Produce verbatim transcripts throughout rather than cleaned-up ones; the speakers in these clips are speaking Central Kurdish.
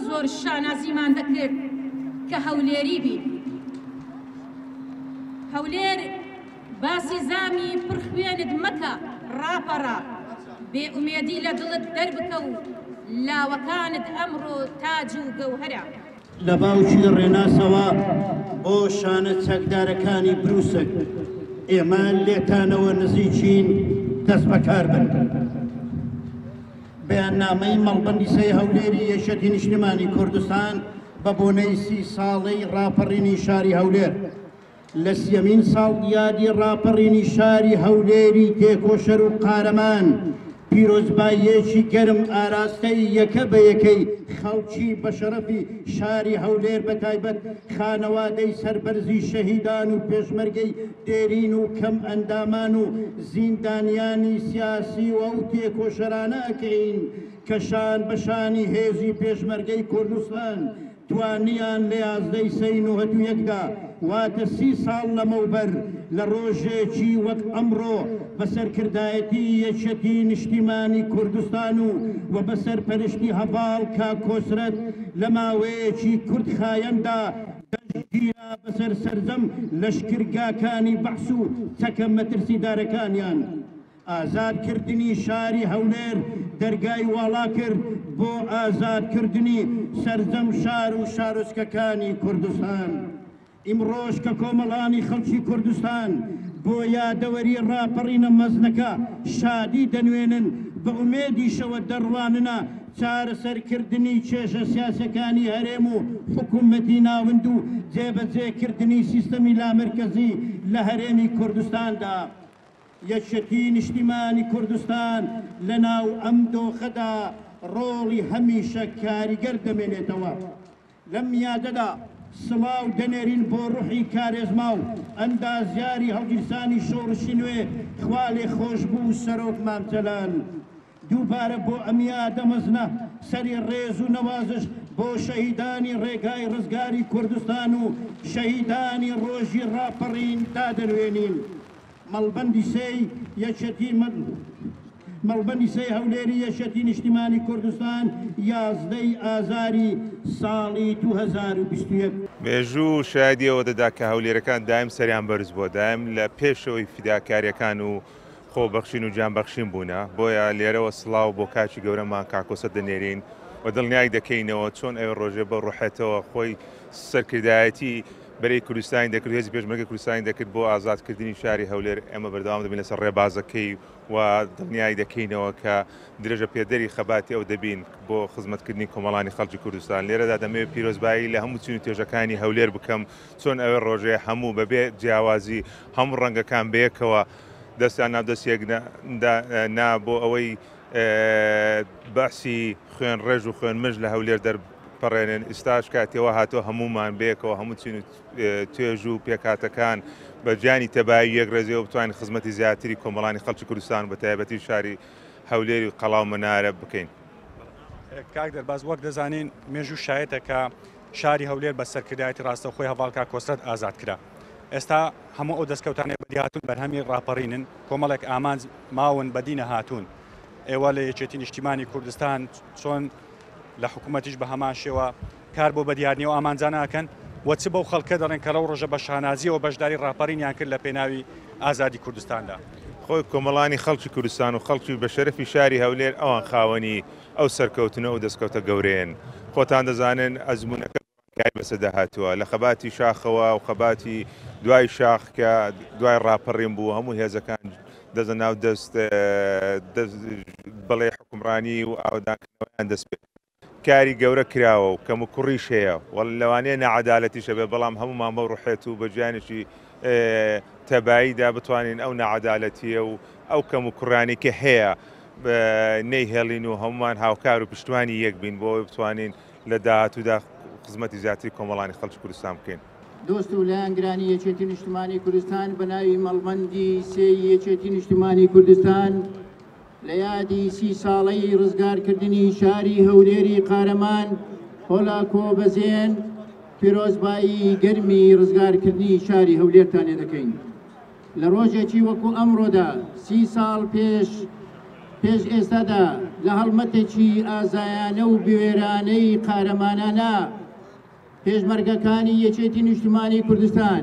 زۆر شانازیمان دەکرد کە هەولێری بی. هەولێر باسی زامی پڕخوێنت مەکە ڕاپەڕا، بێئومێدی لە دڵت دەربکە و لاوەکانت ئەمڕۆ تاج و گەوهەرە. لە باوکی ڕێناسەوە بۆ شانە چەکدارەکانی بروسک ئێمە لێتانەوە نزیکین دەست بەکار بن. بەیاننامەی مەڵبەندی سەی هەولێری یەکێتی نیشتیمانی کوردستان بە بۆنەی سی ساڵەی ڕاپەڕینی شاری هەولێر لە سیەمین ساڵ یادی ڕاپەڕینی شاری هەولێری تێکۆشەر و قارەمان پیرۆزباییەکی گەرم ئاراستەی یەکە بە یەکەی خەڵکی بە شەرەفی شاری هەولێر بە تایبەت خانەوادەی سەربەرزی شەهیدان و پێشمەرگەی دێرین و کەم ئەندامان و زیندانیانی سیاسی و ئەو تێکۆشەرانە ئەکەین کە شان بەشانی هێزی پێشمەرگەی کوردستان توانیان لە یازدەی سەی نۆهەد و یەکدا واتە سی ساڵ لەمەوبەر لە ڕۆژێکی وەک ئەمڕۆ بەسەرکردایەتی یەکێتی نیشتیمانی کوردستان و و بەسەرپەرشتی هەڤاڵ کاکۆسرەت لە ماوەیەکی کورد خایەندا دەستگیرا بەسەر سەرجەم لەشکرگاکانی بەحس و چەکە مەترسیدارەکانیان. ئازادکردنی شاری هەولێر دەرگای واڵا کرد بۆ ئازادکردنی سەرجەم شار و شارۆچکەکانی کوردستان. ئیمڕۆژ کە کۆمەڵانی خەڵکی کوردستان بۆ یادەوەری ڕاپەڕینە مەزنەکە شادی دەنوێنن بە ئومێدیشەوە دەڕواننە چارەسەرکردنی کێشە سیاسەکانی هەرێم و حکوومەتی ناوند و جێبەجێکردنی سیستەمی لامەرکەزی لە هەرێمی کوردستاندا. یەکێتی نیشتیمانی کوردستان لە ناو ئەم دۆخەدا ڕۆڵی هەمیشە کاریگەر دەمێنێتەوە. لەم یادەدا سڵاو دەنێرین بۆ ڕوحی کارێزما و ئەندازیاری هەڵگیرسانی شۆڕشی نوێ خوا لێ خۆش بوو سەرۆک مامتەلان. دووبارە بۆ ئەمیا دەمەزنە سەری ڕێز و نەوازش بۆ شەهیدانی ڕێگای ڕزگاری کوردستان و شەهیدانی ڕۆژی ڕاپەڕین دادەنوێنین. مەڵبەندی سەی یەکێتی مەڵبەندی سەی هەولێری یەکێتی نیشتیمانی کوردستان یازدەی ئازاری ساڵی دوو هەزار و بیست و یەک. مێژوو شایدیەوە دەدا کە هەولێرەکان دایم سەریان بەرز بووە، دایم لە پێشەوەی فیداکاریەکان و خۆبەخشین و جانبەخشین بوونە. بۆیە لێرەوە سڵاو بۆ کاچی گەورەمان کاکۆسە دەنێرین و دڵنیای دەکەینەوە چۆن ئەوێ ڕۆژێ بە ڕوحێتەوە خۆی سەرکردایەتی بەرەی کوردستانی دەکرد، هێزی پێشمەرگەی کوردستانی دەکرد بۆ ئازادکردنی شاری هەولێر. ئێمە بەردەوام دەبین لەسەر ڕێبازەکەی و دڵنیای دەکەینەوە کە درێژە پێدەری خەباتی ئەو دەبین بۆ خزمەتکردنی کۆمەڵانی خەڵکی کوردستان. لێرەدا دەمەوێت پیرۆزبایی لە هەموو چین و تێژەکانی هەولێر بکەم چۆن ئەوێ ڕۆژێ هەموو بەبێ جیاوازی هەموو ڕەنگەکان بەیەکەوە دەستیان ناودەستێک نا بۆ ئەوەی باسی خوێن ڕێژ و خوێن مژ لە هەولێر دەرپەڕێنن. ئێستاش کاتێەوە هاتۆ هەمومان بەیەکەوە هەموو چین و توێژ و پێکاتەکان بە جانی تەبایی یەک ڕێزەوە بتوانین خزمەتی زیاتری کۆمەڵانی خەڵکی کوردستان بە تایبەتی شاری هەولێری و قەڵاو مەنارە بکەین. کاک دەرباز وەک دەزانین مێژوو شایەتە کە شاری هەولێر بە سەرکردایەتی ڕاستەوخۆی هەڤاڵ کاکۆسرەت ئازاد کرا. ئێستا هەموو ئەو دەستکەوتانەی بەدی هاتوون بەرهەمی ڕاپەڕینن، کۆمەڵێک ئامانج ماون بەدینە هاتوون. ئێوە لە یەکێتی نیشتیمانی کوردستان چۆن لە حکوومەتیش بە هەمان شێوە کار بۆ بەدیارنیەوە ئامانجانەکەن وەچ بەو خەڵکە دەڕێن کە ڕەو ڕۆژە بە شانازیەوە بەشداری ڕاپەڕینیان کرد لە پێناوی ئازادی کوردستاندا. خۆی کۆمەڵانی خەڵکی کوردستان و خەڵکی بە شەرەفی شاری هەولێر ئەوان خاوەنی ئەو سەرکەوتنە و دەستکەوتە گەورەیەن. خۆتان دەزانن ئەزمونەکە کای بەسەدا هاتووە لە خەباتی شاخەوە و خەباتی دوای شاخ کە دوای ڕاپەڕین بوو هەموو هێزەکان دەزە ناو دەست بەڵێ حکومڕانی و ئاودانکردنەوەیان دەست پێ. کاری گەورە کراوە و کەم و کوڕیش هەیە وەڵ لەوانەیە نەعەدالەتیشە بێ، بەڵام هەمومان بەو ڕوحێت و بە گیانێکی تەباییدا بتوانین ئەو نەعەدالەتیە و ئەو کەم و کوڕانی کە هەیە نەیهێڵین و هەمومان هاوکار و پشتوانی یەک بین بۆ بتوانین لە داهاتوودا خزمەتی زیاتری کۆمەڵانی خەڵکی کوردستان بکەین. دۆست و لایەنگرانی یەکێتی نیشتیمانی کوردستان بە ناوی مەڵبەندی سێ یەکێتی نیشتیمانی کوردستان لە یادی سی ساڵەی ڕزگارکردنی شاری هەولێری قارەمان هۆلاکۆ بەزێن پیرۆزبایی گەرمی ڕزگارکردنی شاری هەولێرتانێ دەکەین. لە ڕۆژێکی وەکو ئەمڕۆدا سی ساڵ پێش پێش ئێستادا لە هەڵمەتێکی ئازایانە و بوێرانەی قارەمانانە پێشمەرگەکانی یەکێتی نیشتیمانی کوردستان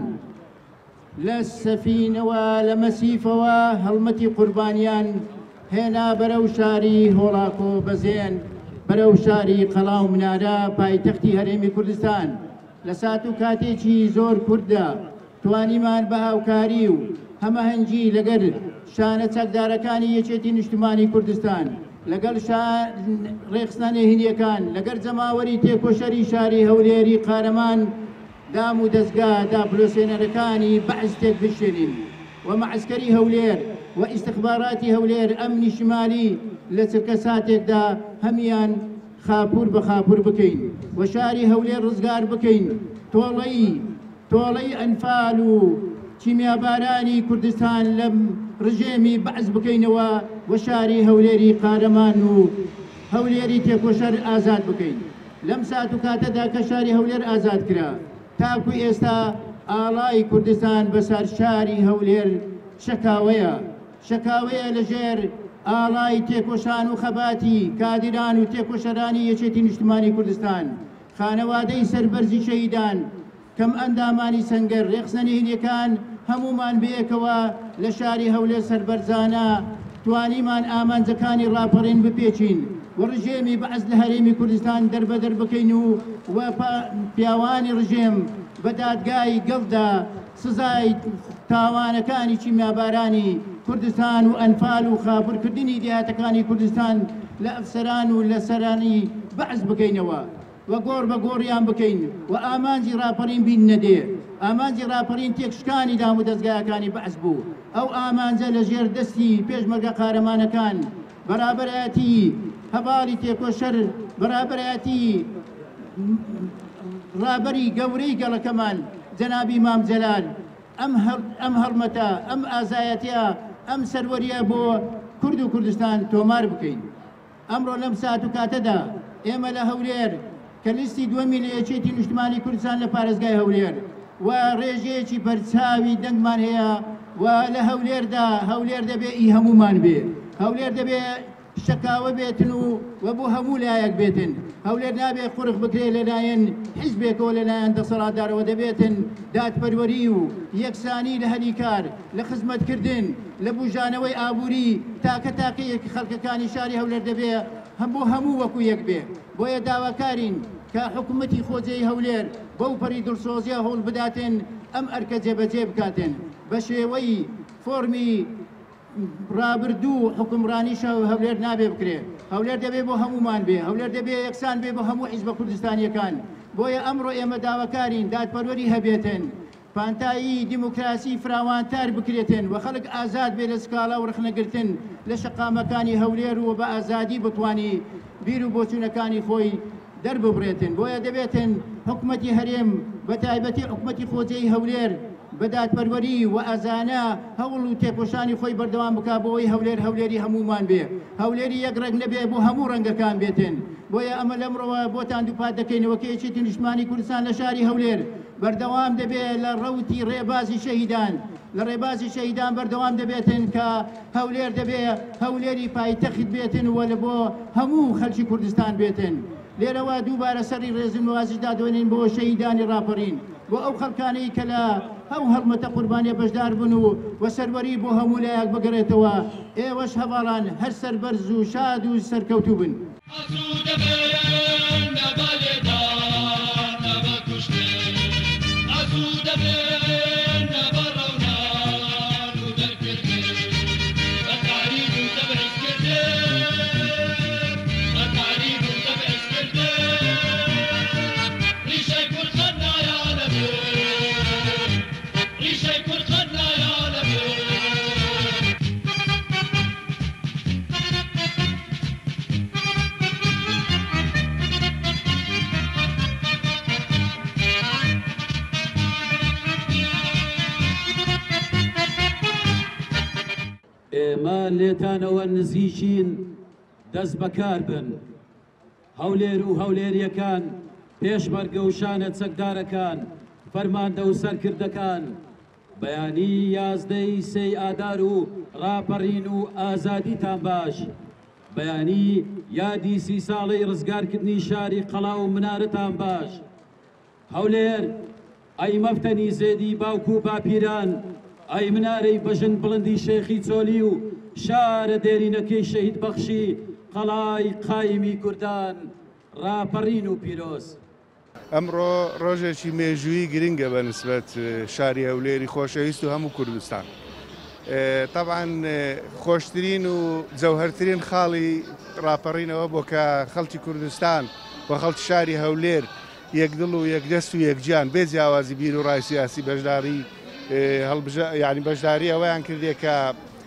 لە سەفینەوە لە مەسیفەوە هەڵمەتی قوربانیان هێنا بەرەو شاری هۆڵاکۆ بەزێن بەرەو شاری قەڵاو منارە پایتەختی هەرێمی کوردستان لە سات و کاتێکی زۆر کووردە توانیمان بە هاوکاری و هەمەهەنگی لەگەر شانە چەکدارەکانی یەکێتی نیشتیمانی کوردستان لەگەڵ ڕێخستانی هینیەکان لەگەر جەماوەری تێکۆشەری شاری هەولێری قارەمان دام و دەستگا داپلۆسێنەرەکانی بەعز تێک بشێنین و مەعسکەری هەولێر و ئیستخباراتی هەولێر ئەمنی شمالی لە چرکە ساتێکدا هەمیان خاپور بە خاپور بکەین و شاری هەولێر ڕزگار بکەین تۆڵەی تۆڵەی ئەنفال و چیمیابارانی کوردستان لەم ڕژێمی بەعز بکەینەوە و شاری هەولێری قارەمان و هەولێری تێکۆشەر ئازاد بکەین لەم سات و کاتەدا کە شاری هەولێر ئازاد کرا تاکو ئێستا ئاڵای کوردستان بەسەر شاری هەولێر شەکاوەیە شەکاوەیە لەژێر ئاڵای تێکۆشان و خەباتی کادران و تێکۆشەرانی یەکێتی نیشتیمانی کوردستان خانەوادەی سەربەرزی شەهیدان کەم ئەندامانی سەنگەر ڕێخسەنهێنیەکان هەمومان بەیەکەوە لە شاری هەولێر سەربەرزانە توانیمان ئامانجەکانی ڕاپەڕین بپێچین و ڕژێمی بەعز لە هەرێمی کوردستان دەربەدەر بکەین و و پیاوانی ڕژێم بە دادگای گەڵدا سزای تاوانەکانی چیمیابارانی کوردستان و ئەنفال و خاپورکردنی دێهاتەکانی کوردستان لە ئەفسەران و لە سەرانی بەعز بکەینەوە و گۆڕ بە گۆڕیان بکەین و ئامانجی ڕاپەڕین بین نەدێ ئامانجی ڕاپەڕین تێکشکانی دام و دەستگایەکانی بەعز بوو ئەو ئامانجە لە ژێر دەستی پێشمەرگە قارەمانەکان بەرابەرایەتی هەواڵی تێکۆشەر بەرابەرایەتی ڕابەری گەورەی گەڵەکەمان جەنابی مام جەلال ئەم هەڵمەتە ئەم ئازایەتیە ئەم سەروەریە بۆ کورد و کوردستان تۆمار بکەین ئەمڕۆ لەم سات و کاتەدا ئێمە لە هەولێر کە لیستی دووەمی لە یەکێتی نیشتیمانی کوردستان لە پارێزگای هەولێر و ڕێژەیەکی بەرچاوی دەنگمان هەیە و لە هەولێردا هەولێر دەبێ ئی هەمومان بێ هەولێر دەبێ شەکاوە بێتن و و بۆ هەموو لایەک بێتن هەولێر نابێ قورخ بکرێ لەلایەن حیزبێکەوە لەلایەن دەسەڵاتدارەوە دەبێتن دادپەروەری و یەکسانی لە هەلیکار لە خزمەتکردن لە بوژانەوەی ئابووری تاکە تاکەیەکی خەڵکەکانی شاری هەولێر دەبێ هەموو هەموو وەکو یەک بێ بۆیە داواکارین کە حکوومەتی خۆجێی هەولێر بەو پەری دڵسۆزیە هەوڵ بداتن ئەم ئەرکە جێبەجێ بکاتن بە شێوەی فۆرمی ڕابردوو حکومڕانیشە هەولێر نابێ بکرێ هەولێر دەبێ بۆ هەمومان بێ هەولێر دەبێ یەکسان بێ بۆ هەموو حیزبە کوردستانیەکان بۆیە ئەمڕۆ ئێمە داواکارین دادپەروەری هەبێتن پانتایی دیموکراسی فراوانتار بکرێتن و خەڵک ئازاد بێ لە سکاڵا و ڕخنەگرتن لە شەقامەکانی هەولێر و بە ئازادی بتوانی بیر و بۆچوونەکانی خۆی دەرببڕێتن بۆیە دەبێتن حکوومەتی هەرێم بە تایبەتی حکوومەتی خۆجێی هەولێر بە دادپەروەری و ئەزانە هەوڵ و تێکۆشانی خۆی بەردەوام بکا بۆەوەی هەولێر هەولێری هەمومان بێ هەولێری یەک ڕێک نەبێ بۆ هەموو ڕەنگەکان بێتن بۆیە ئەمە لەمڕەوە بۆتان دووپات دەکەینەوە کە یەکێتی نیشتیمانی کوردستان لە شاری هەولێر بەردەوام دەبێت لە ڕەوتی ڕێبازی شەهیدان لە ڕێبازی شەهیدان بەردەوام دەبێتن کە هەولێر دەبێت هەولێری پایتەخت بێتن وە لە بۆ هەموو خەڵکی کوردستان بێتن لێرەوە دووبارە سەری ڕێزنوازی دادوێنین بۆ شەهیدانی ڕاپەڕین بۆ ئەو خەڵکانەی کە لە ئەو هەڵمەتە قوربانیە بەشدار بوون و وەسەروەری بۆ هەموو لایەک بگەڕێتەوە ئێوەش هەواڵان هەر سەربەرز و شاد و سەرکەوتوو بن. ئێمە لێتانەوە نزیکین دەست بەکار بن هەولێر و هەولێریەکان پێشمەرگە و شانە چەکدارەکان فەرماندە و سەرکردەکان بەیانی یازدەی سەی ئادار و ڕاپەڕین و ئازادیتان باش بەیانی یادی سی ساڵەی ڕزگارکردنی شاری قەڵا و منارەتان باش هەولێر ئەی مەفتەنی زێدی باوکو و باپیران ئەی منارەی بەژن بڵندی شێخی چۆلی و شارە دێرینەکەی شەهید بەخشی قەڵای قایمی کوردان ڕاپەڕین و پیرۆز. ئەمڕۆ ڕۆژێکی مێژووی گرنگە بە نسبەت شاری هەولێری خۆشەویست و هەموو کوردستان. طبعاً خۆشترین و جەوهەرترین خاڵی ڕاپەڕینەوە بۆ کە خەڵکی کوردستان بە خەڵکی شاری هەولێر یەکدڵ و یەکدەست و یەکجان بێ جیاوازی بیر و ڕای سیاسی بەشداری یعنی بەشداری ئەوەیان کردێ کە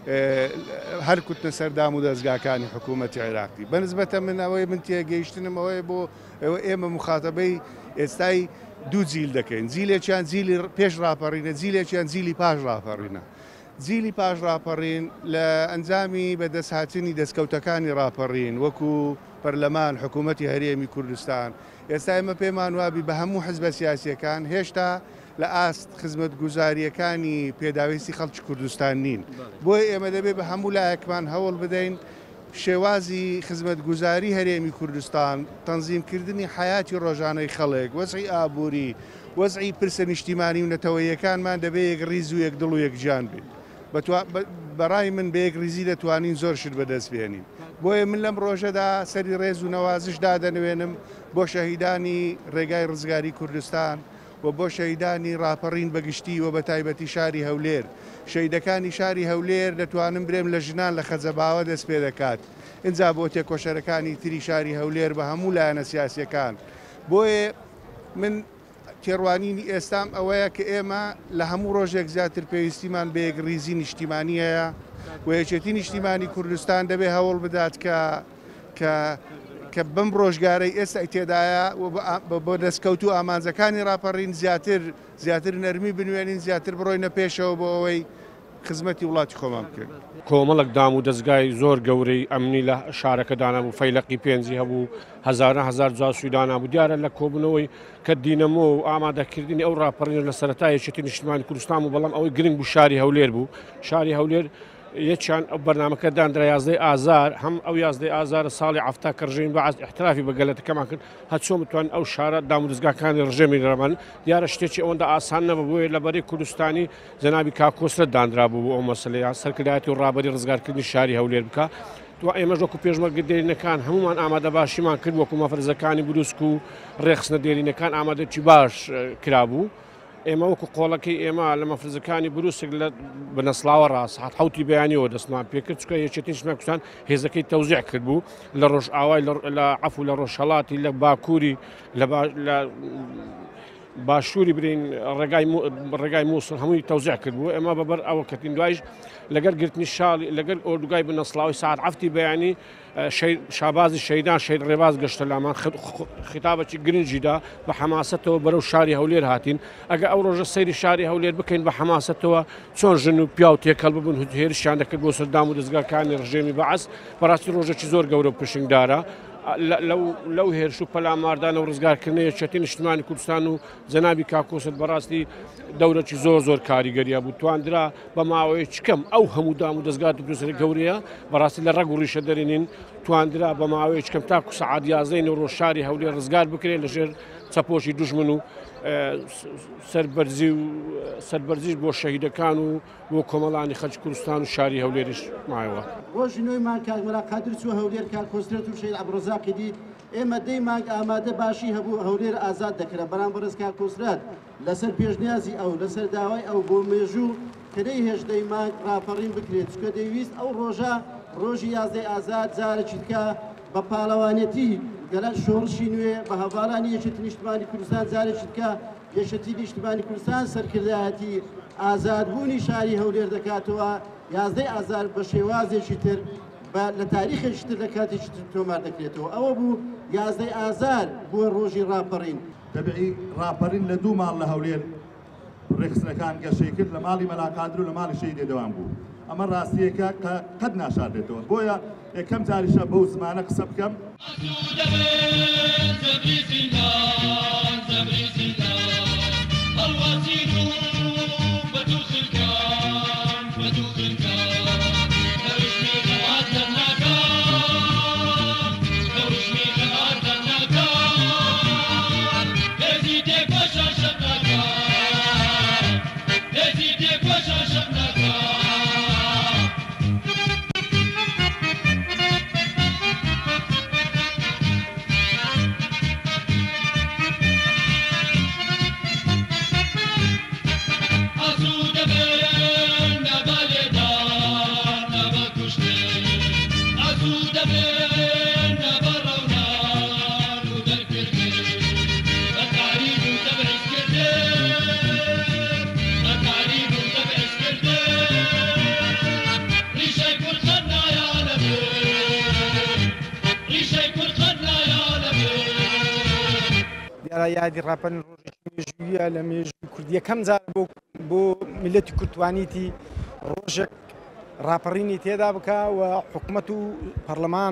هەر کوتنە سەردام و دەستگاکانی حکوومەتی عێراقی. بەنسبەتە من ئەوەی من تێگەیشتنم ئەوەیە بۆ ئەوە ئێمە مخاتەبەی ئێستای دوو جیل دەکەین. جیلێکیان جیلی پێش ڕاپەڕینە، جیلێکیان جیلی پاش ڕاپەڕینە. جیلی پاش ڕاپەڕین لە ئەنجامی بەدەستهاتنی دەستکەوتەکانی ڕاپەڕین وەکو پەرلەمان حکوومەتی هەرێمی کوردستان. ئێستا ئێمە پێمان وابی بە هەموو حزبە سیاسیەکان هێشتا لە ئاست خزمەت گوزاریەکانی پێداویستی خەڵکی کوردستان نین. بۆی ئێمە دەبێت بە هەموو لایەکمان هەوڵ بدەین شێوازی خزمەت گوزاری هەرێمی کوردستان، تەنزیمکردنی حیاتی ڕۆژانەی خەڵک، وەزعی ئابووری، وەزعی پرسە نیشتیمانی و نەتەوەیەکانمان دەبێت یەک ڕیز و یەکدڵ و یەکجان بێت. بەڕای من بە یەک ریزی دەتوانین زۆر شت بەدەست بێنین. بۆیە من لەم ڕۆژەدا سەری ڕێز و نەوازش دادەنوێنم بۆ شەهیدانی ڕێگای ڕزگاری کوردستان و بۆ شەهیدانی ڕاپەڕین بەگشتی و بە تایبەتی شاری هەولێر. شەهیدەکانی شاری هەولێر دەتوانم برێم لە ژنان لە خەزەباوە دەست پێ دەکات. اینجا بۆ تێکۆشەرەکانی تری شاری هەولێر بە هەموو لایەنە سیاسیەکان. بۆیە من تێڕوانینی ئێستام ئەوەیە کە ئێمە لە هەموو ڕۆژێک زیاتر پێویستیمان بە یەک ریزی نیشتیمانی هەیە و یەکێتی نیشتیمانی کوردستان دەبێ هەوڵ بدات کە کە کە بم ڕۆژگارەی ئێستا تێدایە بۆ دەستکەوت و ئامانجەکانی ڕاپەڕین زیاتر زیاتر نەرمی بنوێنین، زیاتر بڕۆینە پێشەوە بۆ ئەوەی خزمەتی وڵاتی خۆمان بکرد. کۆمەڵک دام و دەستگای زۆر گەورەی ئەمنی لە شارەکەدانا بوو، فەیلقی پێنجی هەبوو، هەزارە هەزار جاسوودانا بوو. دیارە لە کۆبوونەوەی کە دینەمۆ و ئامادەکردنی ئەو ڕاپەڕین لە سەرەتای یەکێتی نیشتیمانی کوردستان و بەڵام ئەوەی گرنگ بوو شاری هەولێر بوو. شاری هەولێر یەکیان ئەو بەرنامەکە دانرا یازدەی ئازار، هەم ئەو یازدەی ئازارە ساڵی عەفتا کە ڕژێمی بەعەز احترافی بە گەلەتەکەمان کرد هەر چۆن بتوانین ئەو شارە دام و دەستگاکانی ڕژێمی ڕەمان. دیارە شتێکی ئەوەندە ئاسان نەبوو، بۆیە لەبەرەی کوردستانی جەنابی کاکۆسرت دانرا بوو بۆ ئەو مەسەلەیە سەرکردایەتی و ڕابەری ڕزگارکردنی شاری هەولێر بکە. تو ئێمەش وەکو پێشمەرگە دێرینەکان هەمومان ئامادە باشیمان کرد، وەکو مەفرزەکانی بروسک و ڕێخستنە دێرینەکان ئامادەی باش کرابوو. ئێمە وەکو قۆڵەکەی ئێمە لە مەفرزەکانی بروسک لە بنەسلاوە ڕاست هات حوتی بەیانیەوە دەستمان پێکرد، چکە یەکێتی نیشتیمانی کوردستان هێزەکەی تەوزیع کرد بوو لە ڕۆژ ئاوای لە عەفو لە ڕۆژهەڵاتی لە باکووری لە باشووری برین ڕێگای مووسڵ هەمووی تەوزیع کرد بوو. ئێمە بەبەر ئەوە کەتین دوایش لەگەر گرتنی شاڵی لەگەر ئۆردوگای بنەسلاوی ساعت عەفتی بەیانی شابازی شەیدان شەید ڕێباز گەشتە لامان خیتابێکی گرنگیدا بە حەماسەتەوە بەرەو شاری هەولێر هاتین. ئەگە ئەو ڕۆژە سەیری شاری هەولێر بکەین بە حەماسەتەوە چۆن ژن و پیا و تێکەڵ ببوون هێرشیان دەکرد بۆ سەردام و دەستگاکانی ڕژێمی بەعەز. بەڕاستی ڕۆژێکی زۆر گەورە و پشنگدارە. لەو هێرش و پەلاماردانە و ڕزگارکردنی یەکێتی نیشتیمانی کوردستان و جەنابی کاکۆسرت بەڕاستی دەورێکی زۆر زۆر کاریگەریە بوو. توانرا بە ماوەیەکی کەم ئەو هەموو دام و دەستگات و پرسەرە گەورەیە بەڕاستی لە ڕەگ و ڕیشە دەرێنین. توانرا بە ماوەیەکی کەم تاکو سەعات یازدەی ڕۆژ شاری هەولێر ڕزگار بکرێت لەژێر چەپۆشی دوژمن و سەربەرزی و سەربەرزیش بۆ شەهیدەکان و بۆ کۆمەڵانی خەڵکی کوردستان و شاری هەولێریش مایەوە. ڕۆژی نوێیمان کاکمەلا قادر چوو هەولێر کاکۆسرت و شەید عەبدوڕەزاقی دیت ئێمە دەی مانگ ئامادە باشی هەبوو هەولێر ئازاد دەکرا بەرامبەر کاکۆسرت لەسەر پێشنیازی ئەو لەسەر داوای ئەو بۆ مێژوو کە دەی هێژدەی مانگ ڕاپەڕین بکرێت، چکە دەیویست ئەو ڕۆژە ڕۆژی یازدەی ئازاد جارێکی تکە بە پاڵەوانێتی گەلە شۆڕشی نوێ بە هەڤاڵانی یەکێتی نیشتیمانی کوردستان جارێکی تکە یەکێتی نیشتیمانی کوردستان سەرکردایەتی ئازادبوونی شاری هەولێر دەکاتەوە. یازدەی ئازار بە شێوازێکی تر لە تاریخێکی تر لە کاتێکی تر تۆمار دەکرێتەوە. ئەوە بوو یازدەی ئازار بووە ڕۆژی ڕاپەڕین. تەبعی ڕاپەڕین لە دوو ماڵ لە هەولێر ڕێخستنەکان گەشەی کرد لە ماڵی مەلاقادر و لە ماڵی شەیدێ دەوام بوو. ئەمە ڕاستیەکە کە قەت ناشاردێتەوە. بۆیە یەکەم جاریشە بەو زمانە قسە بکەم. یادی ڕاپەن ڕۆژێکی مێژوویە لە مێژووی کوردی یەکەم جار بۆ میلەتی کورتوانیتی ڕۆژێک ڕاپەڕینی تێدا بکە و حکوومەت و پەرلەمان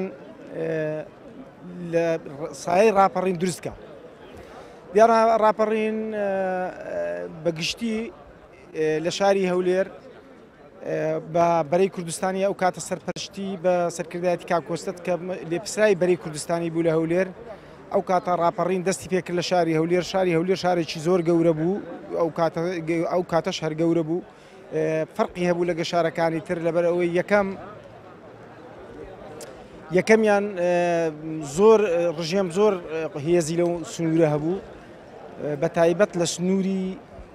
لە سایەی ڕاپەڕین دروستکە. دیارە ڕاپەڕین بەگشتی لە شاری هەولێر بە بەرەی کوردستانی ئەو کاتە سەرپەرشتی بە سەرکردایەتی کاکۆستت کە لێپسرای بەرەی کوردستانی بوو لە هەولێر ئەو کاتە ڕاپەڕین دەستی پێکرد لە شاری هەولێر. شاری هەولێر شارێکی زۆر گەورە بوو ئەو کاتەش هەر گەورە بوو فەرقی هەبوو لەگە شارەکانی تر لەبەر ئەوەی یەکەم یەکەمیان زۆر ڕژێم زۆر هێزی لەو سنوورە هەبوو بە تایبەت لە سنووری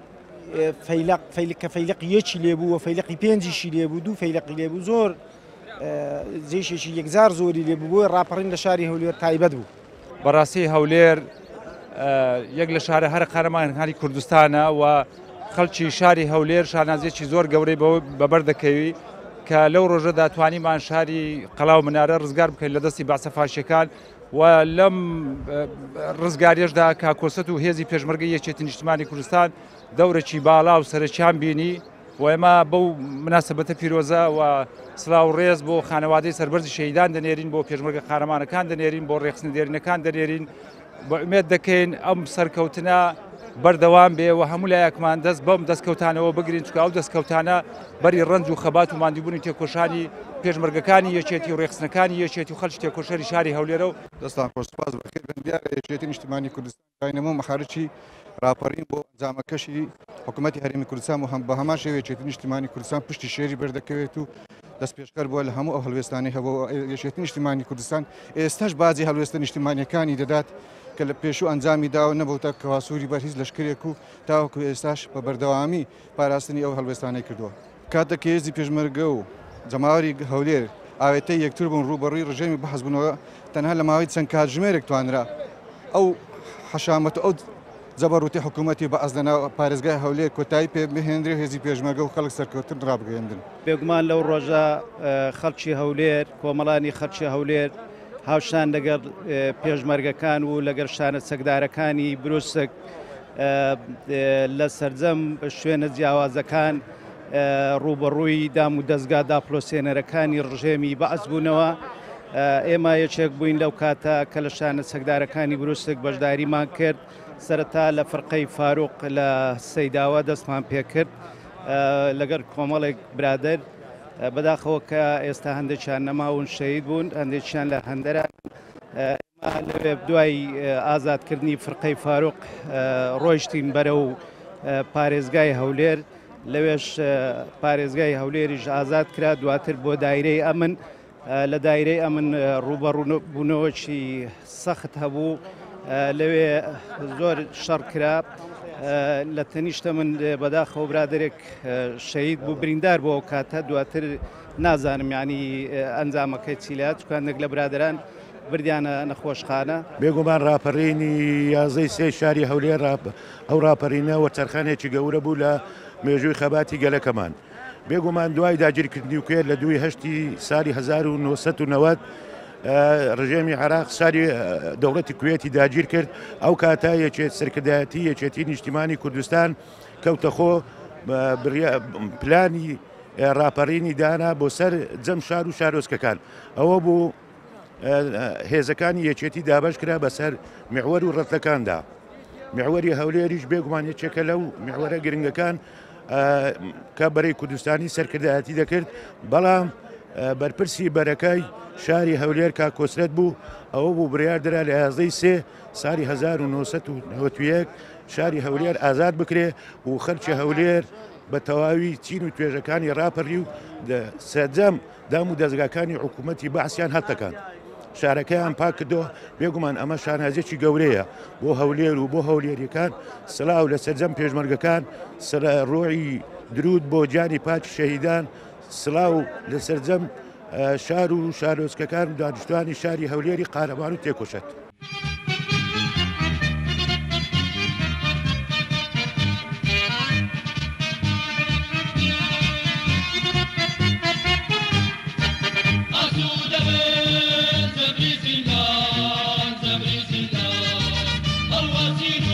کە فەیلق یەکی لێبوو و فەیلقی پێنجیشی لێبوو دوو فەیلقی لێبوو زۆر جێشێکی یەکجار زۆری لێبوو بۆی ڕاپەڕین لە شاری هەولێر تایبەت بوو. بەڕاستی هەولێر یەک لە شارە هەر قەرەمانەکانی کوردستانە و خەڵکی شاری هەولێر شانازیەکی زۆر گەورەی بەبەر دەکەوی کە لەو ڕۆژەدا توانیمان شاری قەڵاو منارە ڕزگار بکەین لە دەستی باسەفاشیەکان و لەم ڕزگاریەشدا کاکۆسەت و هێزی پێشمەرگەی یەکێتی نیشتیمانی کوردستان دەورێکی باڵا و سەرچیان بینی و ئێمە بەو مناسبەتە پیرۆزە و سلااو ڕێز بۆ خانەوادەی سەربەرزی شەهیدان دەنێرین بۆ پێشمەرگە قارەمانەکان دەنێرین بۆ ڕێخستنە دێرینەکان دەنێرین بە ئومێد دەکەین ئەم سەرکەوتنە بەردەوام بێ و هەموو لایەکمان دەست بەم دەستکەوتانەوە بگرین چکە ئەو دەستکەوتانە بەری ڕەنج و خەبات و ماندووبوونی تێکۆشانی پێشمەرگەکانی یەکێتی و ڕێخستنەکانی یەکێتی و خەڵکی تێکۆشەری شاری هەولێرە و دەستان خۆشسپاس بەخێر بن دیارە یەکێتی نیشتیمانی کوردستان داینەمە مەخارجی راپەڕین بۆ ئەنجامەکەشی حکوومەتی هەرێمی کوردستان و هەم بە هەمان شێوە یەکێتی نیشتیمانی کوردستان پشتی شێری بەردەکەوێت و دەست پێشکەر بووە لە هەموو ئەو هەڵوێستانی هەبوو یەکێتی نیشتیمانی کوردستان ئێستاش بازی هەڵوێستە نیشتیمانیەکانی دەدات کە لە پێشوو ئەنجامی داوە نەبووتە کەواسووری بەرهیز لەشکرێک و تاوەکو ئێستاش بە بەردەوامی پاراستنی ئەو هەڵوێستانەی کردووە. کاتێک هێزی پێشمەرگە و جەماوەری هەولێر ئاوێتەی یەکتر بوون ڕوبەڕووی ڕژێمی بەحەز بوونەوە تەنها لە ماوەی چەند کاتژمێرێک توانرا ئەو حەشامەت ئەو جەبەڕوتی حکوومەتی بە ئەس لەناو پارێزگای هەولێر کۆتایی پێ بهێنرێ هێزی پێشمەرگە و خەڵک سەرکەوتن ڕابگەیاندن. بێگومان لەو ڕۆژە خەڵکی هەولێر کۆمەڵانی خەڵکی هەولێر هاوشان لەگەڵ پێشمەرگەکان و لەگەڵ شانە سەگدارەکانی بروسک لە سەرجەم شوێنە جیاوازەکان ڕوبەڕووی دام و دەستگا داپلۆسێنەرەکانی ڕژێمی بەعەز بوونەوە. ئێمە یەکێک بووین لەو کاتە کە لە شانە سەگدارەکانی بروسک بەشداریمان کرد سەرەتا لە فەرقەی فاروق لە سەیداوە دەستمان پێکرد لەگەر کۆمەڵێک برادر بەداخەوە کە ئێستا هەندێکیان نەماون شەهید بوون هەندێکیان لە هەندەرە لەوێ دوای ئازادکردنی فرقەی فاروق ڕۆیشتین بەرە و پارێزگای هەولێر لەوێش پارێزگای هەولێریش ئازاد کرا دواتر بۆ دایرەی ئەمن لە دایرەی ئەمن ڕوبەڕوونەوەکی سەخت هەبوو لەوێ زۆر شەڕ کرا لە تەنیشتە من بەداخەوە برادێک شەهید بوو بریندار بۆ ئەو کاتە دواتر نازانم یعنی ئەنجامەکەی چیلات چکانێک لە برادران بردیانە نەخۆشخانە. بێگومان ڕاپەڕینی یازەی سێ شاری هەولێر ئەو ڕاپەڕینەوە چەرخانێکی گەورە بوو لە مێژووی خەباتی گەلەکەمان. بێگومان دوای داگیرکردنی و کرد لە دوی هەشتی ساڵی هەزار و نۆسەد و نەوەد ڕژێمی عراق ساری دەوڵەتی کوێتی داگیر کرد ئەو کاتا یەکێت سەرکردایەتی یەکێتی نیشتیمانی کوردستان کەوتە خۆ پلانی ڕاپەڕینی دانا بۆ سەر جەم شار و شارۆچکەکان ئەوە بوو هێزەکانی یەکێتی دابش کرا بەسەر میحوەر و ڕەتەکاندا. میحوەری هەولێریش بێگومان یەکێکە لەو میحوەرە گرنگەکان کە بەرەی کوردستانی سەرکردایەتی دەکرد بەڵام بەرپرسی بەرەکەی شاری هەولێر کاکۆسرەت بوو ئەوە بوو بڕیاردرا لە یازدەی سێ ساڵی هەزار و نۆسەد و نەوەت و یەک شاری هەولێر ئازاد بکرێ و خەڵکی هەولێر بە تەواوی چین و توێژەکانی ڕاپەڕی و سەرجەم دام و دەستگاکانی حکوومەتی بەعسیان هەڵتەکان شارەکەیان پاک کردەوە. بێگومان ئەمە شانازێکی گەورەیە بۆ هەولێر و بۆ هەولێریەکان سلااو لە سەرجەم پێشمەرگەکان ڕۆحی درود بۆ جانی پاکی شەهیدان سلااو لە سەرجەم شار و شارۆچکەکان و دانیشتوانی شاری هەولێری قارەمان و تێکۆشێت. زبری زندان زبری زندان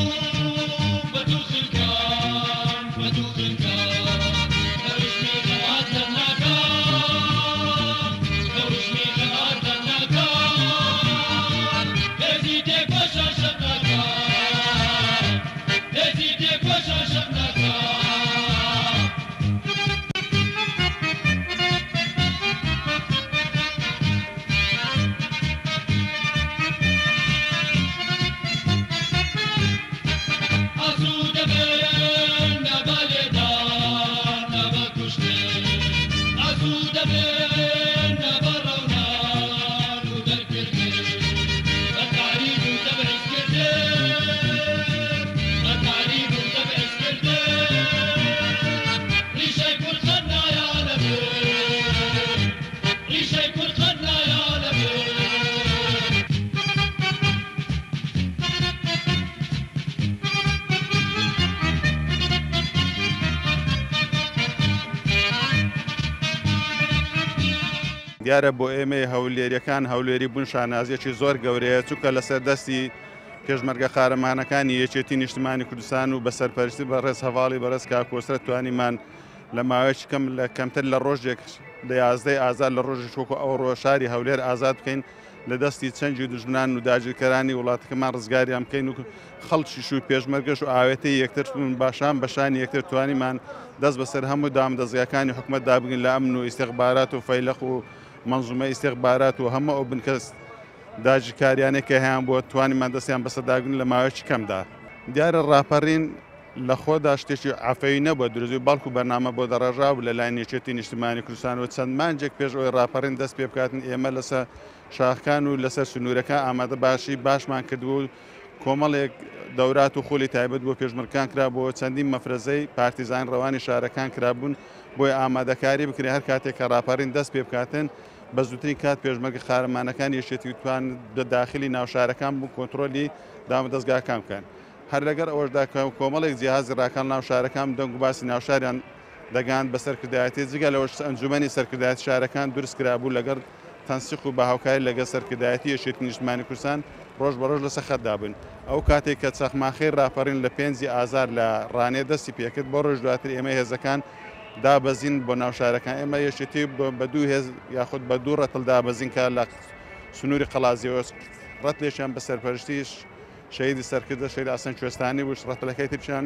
دیارە بۆ ئێمە هەولێریەکان هەولێری بوون شانازیەکی زۆر گەورەیە چووکە لەسەر دەستی پێشمەرگە قارەمانەکانی یەکێتی نیشتیمانی کوردستان و بە سەرپەرستی بەڕێز هەواڵی بەڕێز کاکۆسرە توانیمان لە ماوەیەکی کەم لە کەمتر لە ڕۆژێک لە یازدەی ئازاد لە ڕۆژی چۆکو ئەو ڕۆ شاری هەولێر ئازاد بکەین لە دەستی چەنجی دوژمنان و داگیرکەرانی وڵاتەکەمان ڕزگاریان بکەین و خەڵکیش و پێشمەرگەش و ئاوێتەی یەکتر باشان بەشانی یەکتر توانیمان دەست بەسەر هەموو دامدەزگاکانی حکومەت دابگرین لە ئەمن و ئیستیخبارات و فەیلق و منزومە ئیستیخبارات و هەموو ئەو بنکەس داگیرکاریانێک کە هەیەیان بۆ توانیمان دەستیان بەسەرداگرین لە ماوەیەکی کەمدا دیارە ڕاپەڕین لە خۆدا شتێکی عفەوی نەبووە دروزی بەڵکو بەرنامە بۆ دەڕژا و لە لای نێچێتی نیشتیمانی کوردستان و چەند مانجێک پێش ئەوەی ڕاپەڕین دەست پێ بکاتن ئێمە لەسەر شاخەکان و لەسەر سنوورەکە ئامادە باشی باشمان کردبوو و کۆمەڵێک دەورات و خۆلی تایبەت بۆ پێشمەرگەکان کرا بۆ چەندین مەفرەزەی پارتیزان ڕەوانی شارەکان کرابوون بۆی ئامادەکاری بکرێ هەر کاتێک کە ڕاپەڕین دەست پێ بکاتن بە زووترین کات پێشمەرگە قارەمانەکان یەکێتی توان داخلی ناوشارەکان بوو کۆنتترۆلی دامەدەستگاکان بکەن هەر لەگەر ئەوەشدا کۆمەڵێک جیهازی ڕاکان ناوشارەکان دەنگ و باسی ناوشاریان دەگان بە سەرکردایەتی جگە لەوەش ئەنجومەنی سەرکردایەتی شارەکان دروست کرابوو لەگەر تەنسیق و بەهاوکاری لەگە سەرکردایەتی یەکێتی نیشتیمانی کوردستان ڕۆژ بە ڕۆژ لەسەر خەتدا بوون ئەو کاتێک کە چەخماخی ڕاپەڕین لە پێنجی ئازار لە ڕانێ دەستی پێکرد بۆ ڕۆژ دواتر ئێمە هێزەکان دابەزین بۆ ناوشارەکان ئێمە یەکێتی بە دوو هێز یاخود بە دوو ڕەتڵ دابەزین کە لە سنووری قەڵازیەوە ڕەت لێشیان بە سەرپەرشتیش شەیدی سەرکردە شەید ئاسەن کوێستانی بوو ڕەتلەکەی ترشیان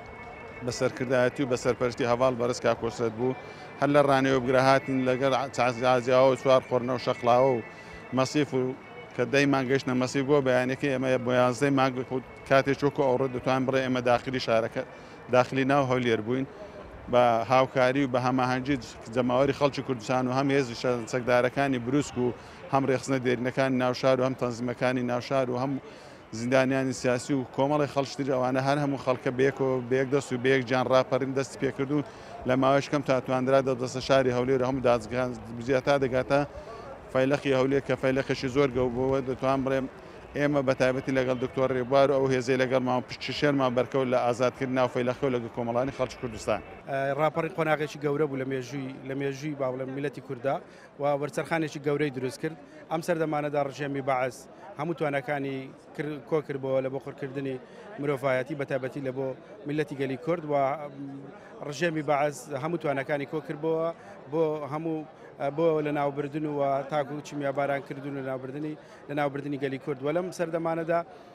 بە سەرکردایەتی و بە سەرپەرشتی هەواڵ بەڕێز کاکۆسرەت بوو هەر لە ڕانەوە بگرە هاتین لەگەر چازیاوە و چوار خۆرنە و شەقلاوە و مەسیف و کە دەی مانگەشتە مەسیف بۆ بەیانەکە ئێمە بۆ یازدەی مانگ کاتێک چۆکو ئەوڕۆ دەتوان بڕێ ئێمە داخلی شارەکە داخلی ناو هەولێر بووین بە هاوکاری و بە هەماهەنگی جەماوەری خەڵکی کوردستان و هەم هێزی چەکدارەکانی بروسک و هەم ڕێخستنە دێرینەکانی ناوشار و هەم تەنزیمەکانی ناوشار و هەم زیندانیانی سیاسی و کۆمەڵی خەڵشتر ئەوانە هەر هەموو خەڵکە بەیەکەوە بەیەک دەست و بەیەک گیان ڕاپەڕین دەستی پێکرد و لە ماوەیەش کەم تا توانرا دەدەستە شاری هەولێر هەموو دادگان بزیاتر دەگاتە فەیلقی هەولێر کە فەیلقێکی زۆر گەورەوە دەتوان بڕێم ئێمە بە تایبەتی لەگەڵ دکتۆر ڕێبوار و ئەو هێزەی لەگەڵ ماوە پشتی شێرمان بەرکەوت لە ئازادکردن ناو فەیلقە و لەگەڵ کۆمەڵانی خەڵکی کوردستان ڕاپەڕی قۆناغێکی گەورە بوو لە مێژووی لە مێژووی باو لە میلەتی کووردا و وەرچەرخانێکی گەورەی دروست کرد ئەم سەردەمانەدا ڕژێمی بەعەز هەموو توانەکانی کۆکردبەوە لە بۆ خۆرکردنی مرۆڤایەتی بە تایبەتی لە بۆ میلەتی گەلی کورد و ڕژێمی بەعەز هەموو توانەکانی کۆکردبەوە بۆ هەموو بۆ لە ناوبردن و تاکو چیمیا باران کردن لە ناوبردنی لە ناوبردنی گەلی کورد وەلەم سەردەمانەدا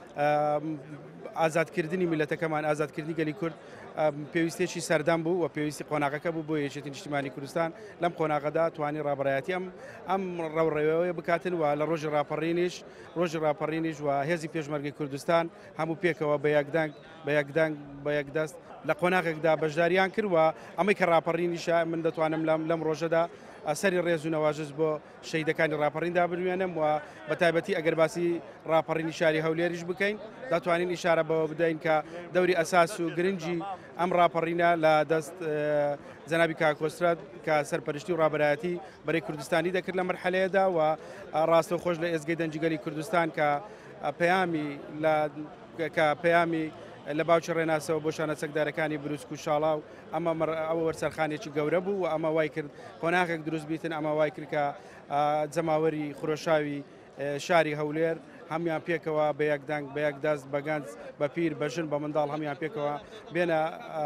ئازادکردنی میلەتەکەمان ئازادکردنی گەلی کورد پێویستێکی سەردەم بوو و پێویستی قۆناغەکە بوو بۆ یەکێتی نیشتیمانی کوردستان لەم قۆناغەدا توانی ڕابڕایەتی ئەم ئەم ڕەوڕێوەیە بکاتن و لە ڕۆژی ڕاپەڕینیش ڕۆژی ڕاپەڕینیش و هێزی پێشمەرگی کوردستان هەموو پێکەوە بە یەکدەنگ بە یەکدەنگ بە یەکدەست لە قۆناغێکدا بەشداریان کردوە ئەمەی کە ڕاپەڕینیشە من دەتوانم لەم ڕۆژەدا ئەسەری ڕێز و نەواژز بۆ شەیدەکانی ڕاپەڕیندا بنوێنم و بە تایبەتی ئەگەر باسی ڕاپەڕینی شاری هەولێریش بکەین دەتوانین ئیشارە بەوە بدەین کە دەوری ئەساس و گرنگی ئەم ڕاپەڕینە لە دەست جەنابی کاکۆسرەت کە سەرپەرشتی و ڕابەرایەتی بەرەی کوردستانی دەکرد لە مەرحەلەیەدا و ڕاستە خۆش لە ئێزگەی دەنجگەلی کوردستان کە پەیامی کە پەیامی لە باوچی ڕێناسەوە بۆ شانە چەکدارەکانی بروسک و شاڵاو ئەمە ئەوە وەرسەرخانێکی گەورە بوو و ئەمە وای کرد قۆناغێک دروست بیتن ئەمە وای کرد کە جەماوەری خۆشاوی شاری هەولێر هەمیان پێکەوە بە یەکدەنگ بە یەک دەست بەگەنج بە پیر بەژن بە منداڵ هەمیان پێکەوە بێنە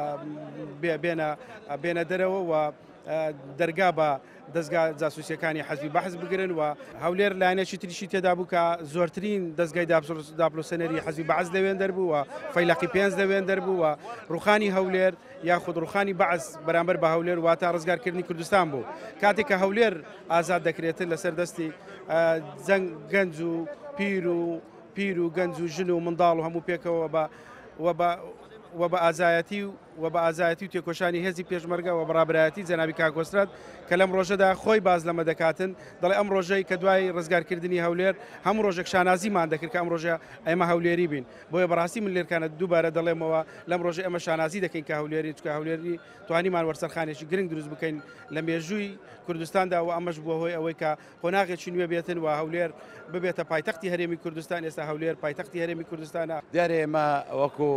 بێنە بێنە دەرەوە و دەرگا بە دەستگا جاسوسیەکانی حەزبی بەحث بگرن و هەولێر لایەنێکی تریشی تێدا بوو کە زۆرترین دەستگای داپلۆسەنەری حەزبی بەحث لەوێن دەربوو و فەیلقی پێنج لەوێن دەربوو و ڕوخانی هەولێر یاخود ڕوخانی بەعث بەرامبەر بە هەولێر واتە ڕزگارکردنی کوردستان بوو کاتێک کە هەولێر ئازاد دەکرێتن لەسەر دەستی جەنگ گەنج و پیر و پیر و گەنج و ژن و منداڵ و هەموو پێکەوە بە و بە ئازایەتی و بە ئازایەتی و تێکۆشانی هێزی پێشمەرگە و بەڕابرایەتی جەنابی کاکۆسرەت کە لەم ڕۆژەدا خۆی باز لەمە دەکاتن دەڵێ ئەم ڕۆژەی کە دوای ڕزگارکردنی هەولێر هەموو ڕۆژێک شانازیمان دەکرد کە ئەم ڕۆژە ئێمە هەولێری بین بۆیە بەڕاستی من لێرکانە دووبارە دەڵێمەوە لەم ڕۆژە ئێمە شانازی دەکەین کە هەولێری چکە هەولێری توانیمان وەرسەرخانێکی گرنگ دروست بکەین لە مێژووی کوردستاندا و ئەمەش بووە هۆی ئەوەی کە قۆناغێکی نوێ بێتن و هەولێر ببێتە پایتەختی هەرێمی کوردستان ئێستا هەولێر پایتەختی هەرێمی کوردستانە دیارە ئێمە وەکو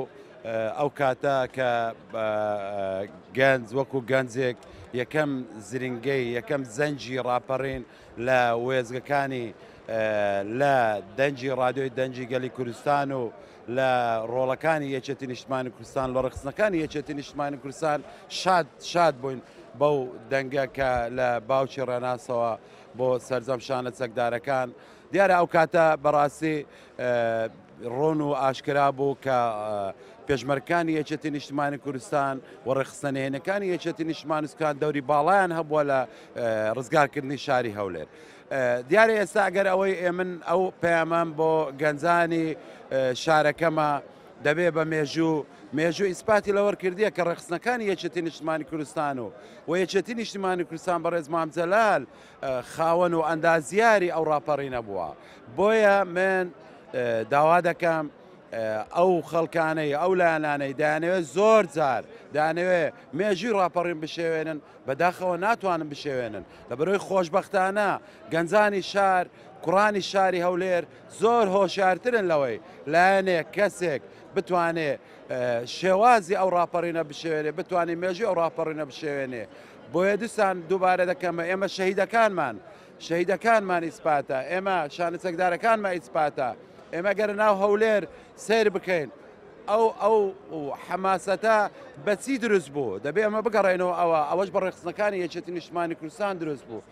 ئەو کاتە کە گەنج وەکو گەنجێک یەکەم زرنگەی یەکەم زەنجی ڕاپەڕین لە وێزگەکانی لە دەنجی ڕادیۆی دەنجی گەلی کوردستان و لە ڕۆڵەکانی یەکێتی نیشتمانی کوردستان لە ڕخسنەکانی یەکێتی نیشتمانی کوردستان شاد شاد بووین بەو دەنگە کە لە باوکی ڕێناسەوە بۆ سەرجەم شانە چەکدارەکان دیارە ئەو کاتە بەڕاستی ڕۆن و ئاشکرا بوو کە پێشمەرگەکانی یەکێتی نیشتمانی کوردستان و ڕێخستەنهێنەکانی یەکێتی نیشتمانی کوردستان دەوری باڵایان هەبووە لە ڕزگارکردنی شاری هەولێر. دیارە ئێستا ئەگەر ئەوەی من ئەو پەیامان بۆ گەنجانی شارەکەمە دەبێ بە مێژوو مێژوو ئیسپاتی لەوەرکردیە کە ڕێخستنەکانی یەکێتی نیشتمانی کوردستان و و یەکێتی نیشتمانی کوردستان بەڕێز مامجەلال خاوەن و ئەندازیاری ئەو ڕاپەڕینە بووە. بۆیە من داوا دەکەم ئەو خەڵکانەی ئەو لایەنانەی دایانەوێت زۆر جار دایانەوێت مێژووی ڕاپەڕین بشێوێنن بەداخەوە ناتوانن بشێوێنن لە بەرۆی خۆشبەختانە گەنجانی شار کوڕانی شاری هەولێر زۆر هۆشیارترن لەوەی لایەنێک کەسێک بتوانێت شێوازی ئەو ڕاپەڕینە بشێوێنێ بتوانێت مێژووی ئەو ڕاپەڕینە بشێوێنێ. بۆیە دووسان دووبارە دەکەمە ئێمە شەهیدەکانمان شەهیدەکانمان ئیسپاتە ئێمە شانە چەکدارەکانمان ئیسپاتە ئێمە گەرە ناو هەولێر سیر بکەین ئەو ئەو حەماسەتە بەچی دروست بوو دەبێ ئەمە بگەڕێنەوە ئەوە ئەوەش بە ڕێخستنەکانی یەکێتی نیشتمانی کوردستان دروست بوو.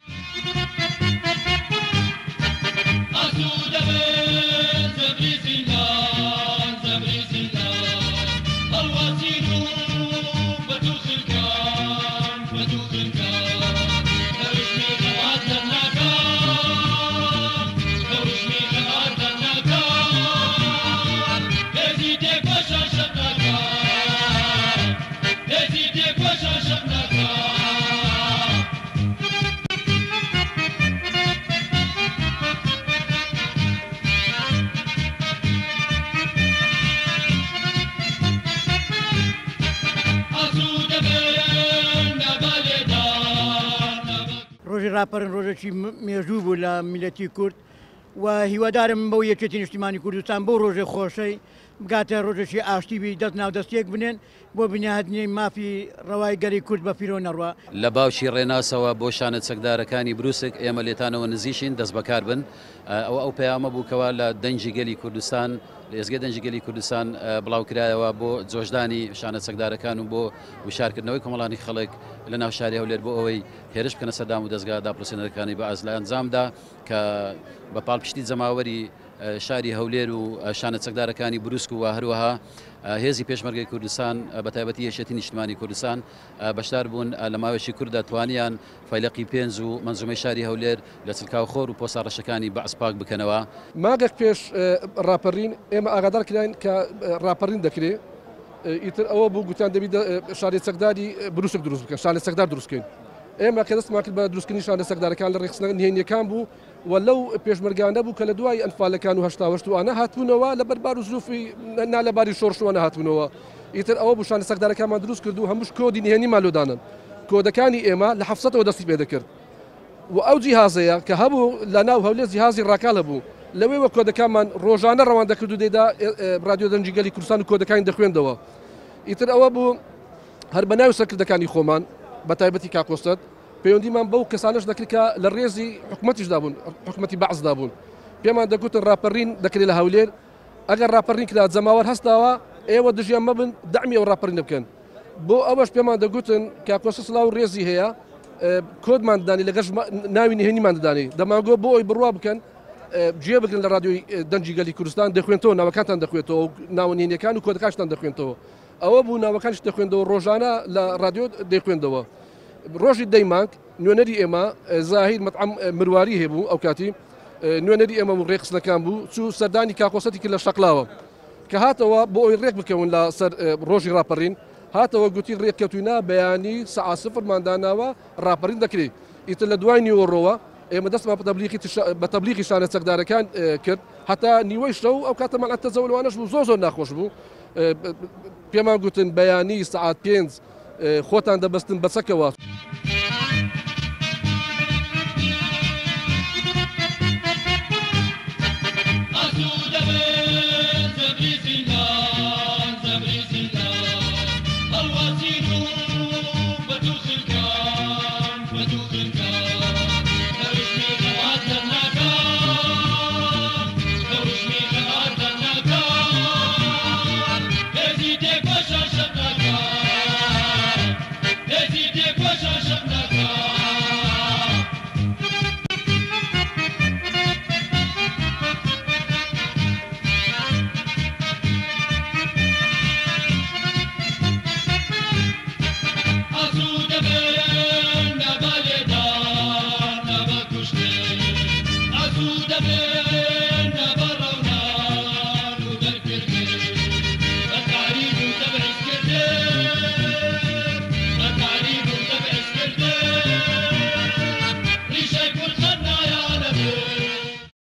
ڕۆژی ڕاپەڕن ڕۆژێکی مێژوو بوو لە میلەتی کورد و هیوادارم بەو یەکێتی نیشتیمانی کوردستان بۆ ڕۆژێ خۆشەی بگاتە ڕۆژێکی ئاشتیبی دەست ناو دەستێک بنێن بۆ بنیادنی مافی ڕەوای گەری کورد بە پیرۆ نەڕوە. لە باوکی ڕێناسەوە بۆ شانە چەکدارەکانی بروسک ئێمە لێتانەوە نزیشین دەست بەکار بن ئەو ئەو پەیامە بووکەوە لە دەنجی گەلی کوردستان لە ئێزگە دەنجی گەلی کوردستان بڵاوکرایەوە بۆ جۆشدانی شانە چەکدارەکان و بۆ وشارکردنەوەی کۆمەڵانی خەڵک لە ناو شاری هەولێر بۆ ئەوەی هێرش بکەنە سەردام و دەستگا داپرسێنەرەکانی بە ئاز لە ئەنجامدا کە بە پاڵپشتی جەماوەری شاری هەولێر و شانە چەکدارەکانی بروسک و هەروەها هێزی پێشمەرگەی کوردستان بە تایبەتی یەکێتی نیشتمانی کوردستان بەشدار بوون لە ماوەیەکی کووردا توانیان فەیلقی پێنج و مەنزومەی شاری هەولێر لە چلکاو خۆر و پۆستا ڕەشەکانی بە ئەسپاک بکەنەوە. ماگەک پێش ڕاپەڕین ئێمە ئاگادار کراین کە ڕاپەڕین دەکرێت ئیتر ئەوە بوو گوتیان دەبی شاری چەکداری بروسک دروست بکەن شانە چەکدار دروستکەین. ئێمە کە دەستمان کرد بە دروستکردنی شانە چەکدارەکان لە ڕێخستنە نهێنیەکان بوو و لەو پێشمەرگانە بوو کە لە دوای ئەنفالەکان و هەشتا هەشتوانە هاتبوونەوە لە بەربار و زلوفی نالەباری شۆڕشوانە هاتبوونەوە. ئیتر ئەوە بوو شانە چەکدارەکانمان دروست کرد و هەمووش کۆدی نهێنیمان لۆدانن. کۆدەکانی ئێمە لە حەفسەتەوە دەستی پێ دەکرد و ئەو جیهازەیە کە هەبوو لە ناو هەولێر جیهازی ڕاکالە بوو لەوەی وە کۆدەکانمان ڕۆژانە ڕەوان دەکرد و دەیدا رادیۆ دەنجی گەلی کوردستان و کۆدەکانی دەخوێندەوە. ئیتر ئەوە بوو هەر بە ناوی سەرکردەکانی خۆمان بە تایبەتی کاکۆستەت پەیوەندیمان بەو کەسانەش دەکرد کە لە ڕێزی حکومەتیشدا بوون حکومەتی بەعزدا بوون پێمان دەگوتن ڕاپەڕین دەکرێت لە هەولێر ئەگەر ڕاپەڕین کرا جەماوەر هەستاوە ئێوە دژیان مەبن دەعمی ئەو ڕاپەڕین بکەن. بۆ ئەوەش پێمان دەگوتن کاکۆستە سڵاو ڕێزی هەیە کۆدمان دانی لەگەش ناوی نهێنیمان دەدانی دەمانگۆ بۆ ئەوی بڕوا بکەن جێ بگرن لە رادیۆی دەنجی گەلی کوردستان دەخوێنەوە ناوەکانتان دەخوێتەوە ناو نهێنیەکان و کۆدەکانشتان دەخوێنەوە ئەوە بوو ناوەکانش دەخوێندەوە ڕۆژانە لە رادیۆ دەخوێندەوە. ڕۆژی دەیمانک نوێنەری ئێمە زاهید مەطعەم مرواری هەبوو ئەو کاتی نوێنەری ئێمە و ڕێخستنەکان بوو چوو سەردانی کاکۆسەتی کرد لە شەقلاوە کە هاتەوە بۆ ئەوی ڕێک بکەون لە سەر ڕۆژی ڕاپەڕین هاتەوە گوتی ڕێککەوتوینە بەیانی سەعات سفرمانداناوە ڕاپەڕین دەکرێت. ئیتر لە دوای نیوەڕۆوە ئێمە دەستمان بە تەبلیغی شانە چەکدارەکان کرد هەتا نیوەی شەو ئەو کاتەمان ئەتەزەولوانەش بوو زۆر زۆر ناخۆش بوو پێمان گوتن بەیانی سەعات پێنج خۆتان دەبەستن بەچەکەوە.